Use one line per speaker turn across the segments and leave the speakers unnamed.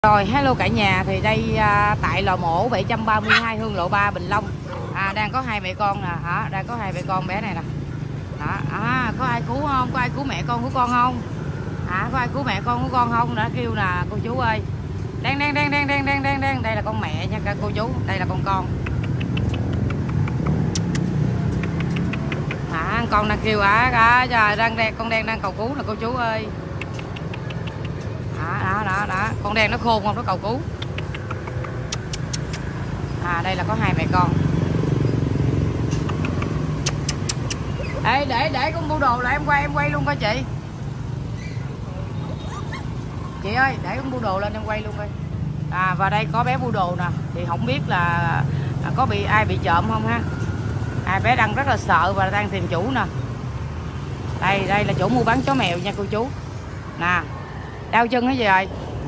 Rồi, hello cả nhà, thì đây tại lò mổ 732 Hương Lộ 3 Bình Long. Đang có hai mẹ con nè, đang có hai mẹ con bé này nè. Đó, có ai cứu không? Có ai cứu mẹ con của con không? Có ai cứu mẹ con của con không? Đã kêu nè cô chú ơi. Đang, đây là con mẹ nha cô chú, đây là con. Con đang kêu con đang cầu cứu nè cô chú ơi. Đó, con đen nó khôn không, nó cầu cứu. Đây là có hai mẹ con. Ê, để con mua đồ lại em quay luôn coi chị. Chị ơi, để con mua đồ lên em quay luôn coi. Và đây có bé mua đồ nè, thì không biết là có ai bị trộm không ha. Bé đang rất là sợ và đang tìm chủ nè. Đây là chỗ mua bán chó mèo nha cô chú. Nè, đau chân cái gì rồi?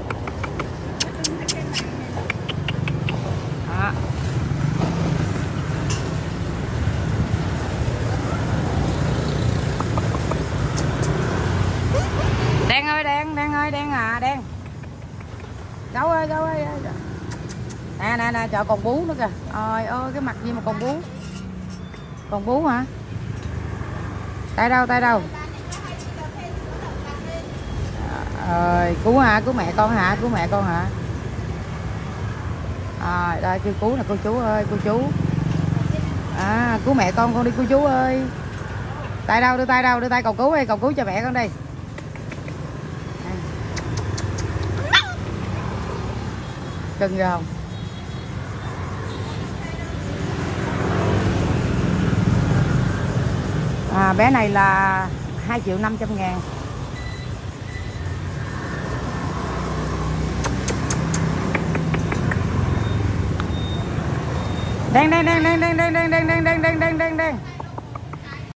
Đen ơi, Đen Gấu ơi. Nè chợ còn bú nữa kìa. Trời ơi, cái mặt gì mà còn bú. Còn bú hả? Tay đâu? Cứu hả? Cứu mẹ con hả? Đây kêu cứu nè cô chú ơi, cô chú. Cứu mẹ con đi cô chú ơi. Tay đâu? Đưa tay cầu cứu đi, cầu cứu cho mẹ con đi. Cưng ra không? Bé này là 2.500.000.